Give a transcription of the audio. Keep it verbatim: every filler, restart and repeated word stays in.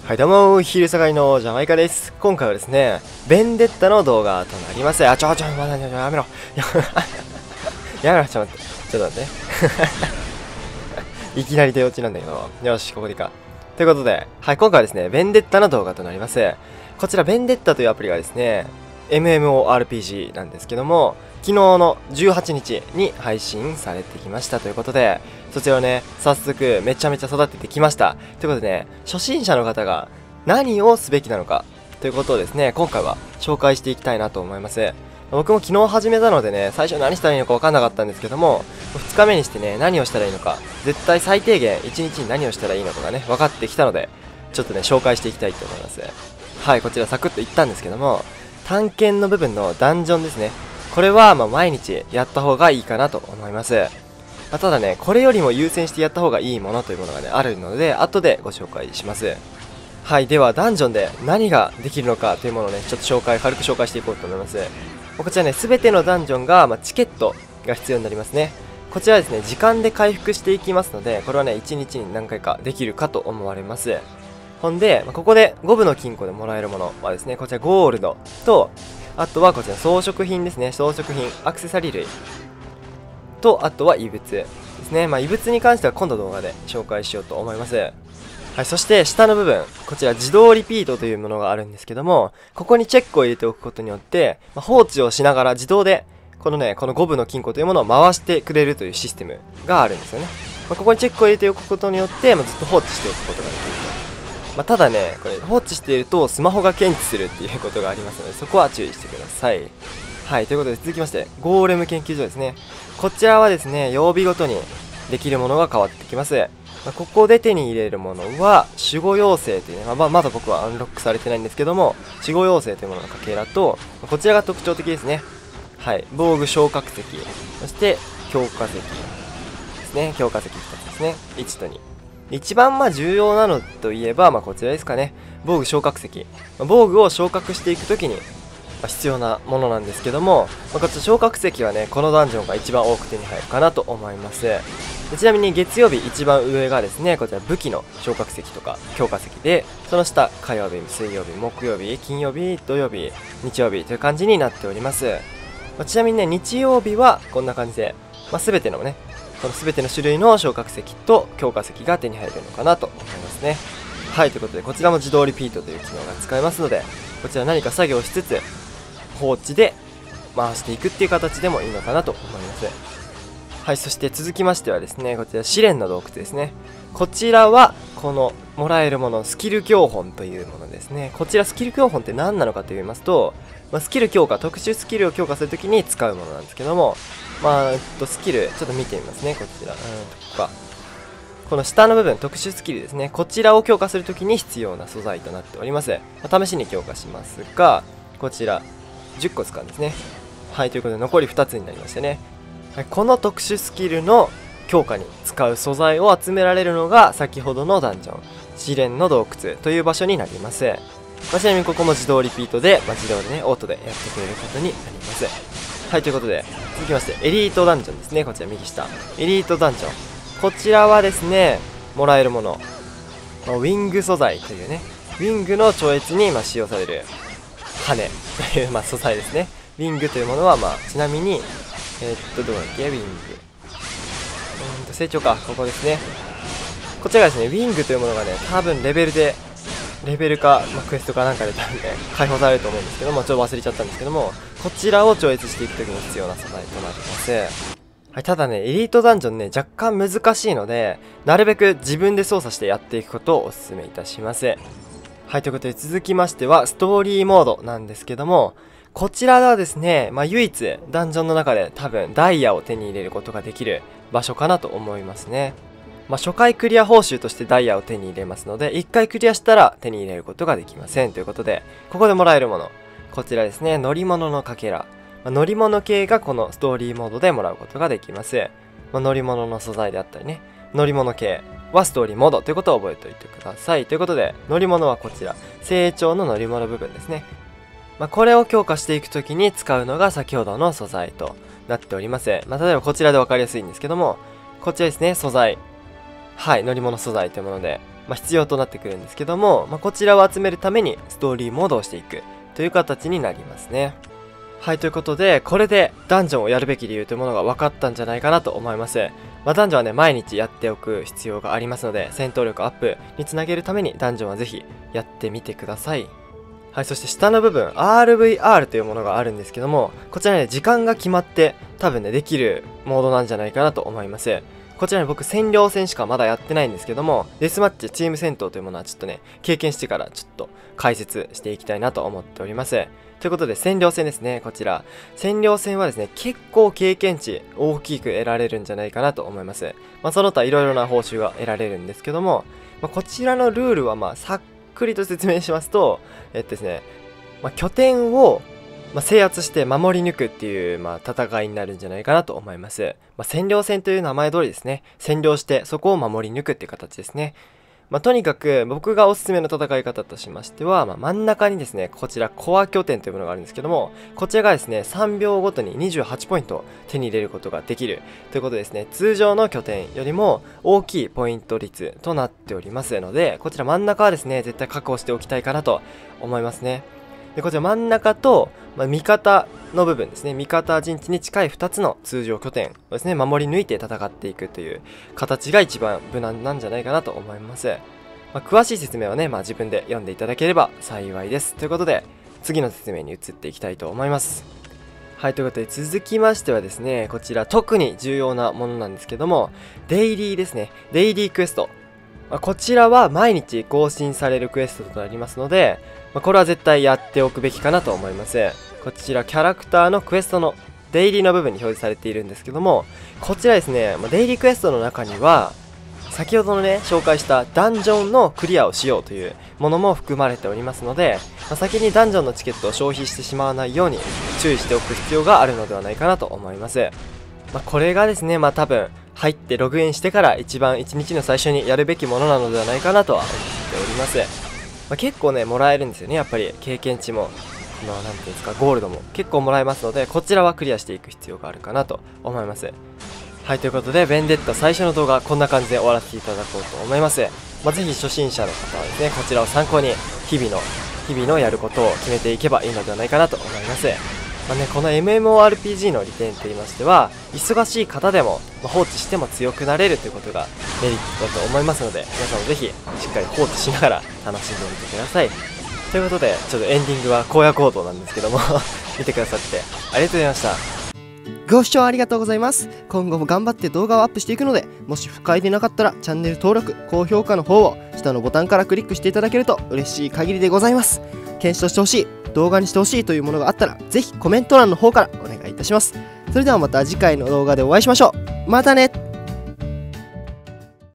はいどうも、昼下がりのジャマイカです。今回はですね、ベンデッタの動画となります。あ、ちょちょ、まだ、やめろ。やめろ、ちょっと待って。ちょっと待って。いきなり出落ちなんだけど。よし、ここでいいか。ということで、はい、今回はですね、ベンデッタの動画となります。こちら、ベンデッタというアプリがですね、エムエムオーアールピージー なんですけども、昨日のじゅうはちにちに配信されてきましたということで、そちらをね、早速めちゃめちゃ育ててきました。ということでね、初心者の方が何をすべきなのかということをですね、今回は紹介していきたいなと思います。僕も昨日始めたのでね、最初何したらいいのか分かんなかったんですけども、ふつかめにしてね、何をしたらいいのか、絶対最低限いちにちに何をしたらいいのかがね、分かってきたので、ちょっとね、紹介していきたいと思います。はい、こちらサクッと言ったんですけども、探検の部分のダンジョンですね。これはまあ毎日やった方がいいかなと思います。まあ、ただね、これよりも優先してやった方がいいものというものがね、あるので、後でご紹介します。はい、ではダンジョンで何ができるのかというものをね、ちょっと紹介、軽く紹介していこうと思います。こちらね、すべてのダンジョンが、まあ、チケットが必要になりますね。こちらはですね、時間で回復していきますので、これはね、いちにちに何回かできるかと思われます。ほんで、まあ、ここでごぶの金庫でもらえるものはですね、こちらゴールドと、あとはこちら装飾品ですね、装飾品、アクセサリー類と、あとは異物ですね。まあ異物に関しては今度動画で紹介しようと思います。はい、そして下の部分、こちら自動リピートというものがあるんですけども、ここにチェックを入れておくことによって、まあ、放置をしながら自動で、このね、このごぶの金庫というものを回してくれるというシステムがあるんですよね。まあ、ここにチェックを入れておくことによって、まあ、ずっと放置しておくことができると。まあ、ただね、これ放置しているとスマホが検知するっていうことがありますので、そこは注意してください。はい、ということで続きまして、ゴーレム研究所ですね。こちらはですね、曜日ごとにできるものが変わってきます。まあ、ここで手に入れるものは、守護妖精というね、まあ、まだ僕はアンロックされてないんですけども、守護妖精というもののかけらと、こちらが特徴的ですね。はい、防具昇格石、そして強化石ですね。強化石ふたつですね。いちとに。一番まあ重要なのといえば、まあ、こちらですかね。防具昇格石。防具を昇格していくときに必要なものなんですけども、まあ、こちら昇格石はね、このダンジョンが一番多く手に入るかなと思います。でちなみに月曜日一番上がですね、こちら武器の昇格石とか強化石で、その下火曜日、水曜日、木曜日、金曜日、土曜日、日曜日という感じになっております。まあ、ちなみにね、日曜日はこんな感じで、まあ、全てのね、この全ての種類の昇格石と強化石が手に入るのかなと思いますね。はい、ということでこちらも自動リピートという機能が使えますので、こちら何か作業しつつ放置で回していくっていう形でもいいのかなと思います。はい、そして続きましてはですね、こちら試練の洞窟ですね。こちらはこのもらえるもの、スキル教本というものですね。こちらスキル教本って何なのかと言いますと、まあ、スキル強化、特殊スキルを強化するときに使うものなんですけども、まあ、えっと、スキル、ちょっと見てみますね、こちら。うん、ここか。この下の部分、特殊スキルですね。こちらを強化するときに必要な素材となっております。まあ、試しに強化しますが、こちら、じゅっこ使うんですね。はい、ということで残りふたつになりましたね。はい、この特殊スキルの強化に使う素材を集められるのが、先ほどのダンジョン、試練の洞窟という場所になります。まあ、ちなみにここも自動リピートで、まあ、自動でね、オートでやってくれることになります。はい、ということで、続きまして、エリートダンジョンですね。こちら右下。エリートダンジョン。こちらはですね、もらえるもの。まあ、ウィング素材というね、ウィングの超越にまあ使用される羽というまあ素材ですね。ウィングというものは、まあ、ちなみに、えー、っと、どうだっけ、ウィング。うーんと、成長か。ここですね。こちらがですね、ウィングというものがね、多分レベルで、レベルか、まあ、クエストかなんかで多分ね、解放されると思うんですけども、ちょっと忘れちゃったんですけども、こちらを超越していくときに必要な素材となってます。はい、ただね、エリートダンジョンね、若干難しいので、なるべく自分で操作してやっていくことをお勧めいたします。はい、ということで続きましては、ストーリーモードなんですけども、こちらはですね、まあ、唯一、ダンジョンの中で多分、ダイヤを手に入れることができる場所かなと思いますね。まあ、初回クリア報酬としてダイヤを手に入れますので、いっかいクリアしたら手に入れることができません。ということで、ここでもらえるもの。こちらですね、乗り物のかけら。まあ、乗り物系がこのストーリーモードでもらうことができます。まあ、乗り物の素材であったりね、乗り物系はストーリーモードということを覚えておいてください。ということで、乗り物はこちら、成長の乗り物部分ですね。まあ、これを強化していくときに使うのが先ほどの素材となっております。まあ、例えばこちらで分かりやすいんですけども、こちらですね、素材。はい、乗り物素材というもので、 まあ、必要となってくるんですけども、まあ、こちらを集めるためにストーリーモードをしていくという形になりますね。はい、ということで、これでダンジョンをやるべき理由というものが分かったんじゃないかなと思います。まあ、ダンジョンはね、毎日やっておく必要がありますので、戦闘力アップにつなげるためにダンジョンはぜひやってみてください。はい、そして下の部分、アールブイアール というものがあるんですけども、こちらね、時間が決まって多分ね、できるモードなんじゃないかなと思います。こちらね、僕占領戦しかまだやってないんですけども、デスマッチ、チーム戦闘というものはちょっとね、経験してからちょっと解説していきたいなと思っております。ということで、占領戦ですね、こちら。占領戦はですね、結構経験値大きく得られるんじゃないかなと思います。まあ、その他いろいろな報酬が得られるんですけども、まあ、こちらのルールはまあ、さっくりと説明しますと、えっとですね、まあ、拠点をまあ、制圧して守り抜くっていう、まあ、戦いになるんじゃないかなと思います。まあ、占領戦という名前通りですね。占領してそこを守り抜くっていう形ですね。まあ、とにかく僕がおすすめの戦い方としましては、まあ、真ん中にですね、こちらコア拠点というものがあるんですけども、こちらがですね、さんびょうごとににじゅうはちポイント手に入れることができるということですね。通常の拠点よりも大きいポイント率となっておりますので、こちら真ん中はですね、絶対確保しておきたいかなと思いますね。でこちら真ん中と、まあ、味方の部分ですね、味方陣地に近いふたつの通常拠点をですね、守り抜いて戦っていくという形が一番無難なんじゃないかなと思います。まあ、詳しい説明はね、まあ、自分で読んでいただければ幸いです。ということで、次の説明に移っていきたいと思います。はい、ということで続きましてはですね、こちら特に重要なものなんですけども、デイリーですね、デイリークエスト。まあ、こちらは毎日更新されるクエストとなりますので、まあ、これは絶対やっておくべきかなと思います。こちらキャラクターのクエストのデイリーの部分に表示されているんですけども、こちらですね、まあ、デイリークエストの中には先ほどのね紹介したダンジョンのクリアをしようというものも含まれておりますので、まあ、先にダンジョンのチケットを消費してしまわないように注意しておく必要があるのではないかなと思います。まあ、これがですね、まあ多分入ってログインしてから一番いちにちの最初にやるべきものなのではないかなとは思っております。まあ、結構ねもらえるんですよね、やっぱり経験値もこのなんていうんですか、ゴールドも結構もらえますので、こちらはクリアしていく必要があるかなと思います。はい、ということでベンデッタ最初の動画こんな感じで終わらせていただこうと思います。まあ、ぜひ初心者の方はですね、こちらを参考に日々の日々のやることを決めていけばいいのではないかなと思います。まあね、この エムエムオーアールピージー の利点といいましては、忙しい方でも、まあ、放置しても強くなれるということがメリットだと思いますので、皆さんもぜひしっかり放置しながら楽しんでみてください。ということで、ちょっとエンディングは荒野行動なんですけども見てくださってありがとうございました。 ご視聴ありがとうございます。今後も頑張って動画をアップしていくので、もし不快でなかったらチャンネル登録、高評価の方を下のボタンからクリックしていただけると嬉しい限りでございます。検証してほしい、動画にしてほしいというものがあったら、ぜひコメント欄の方からお願いいたします。それではまた次回の動画でお会いしましょう。またね。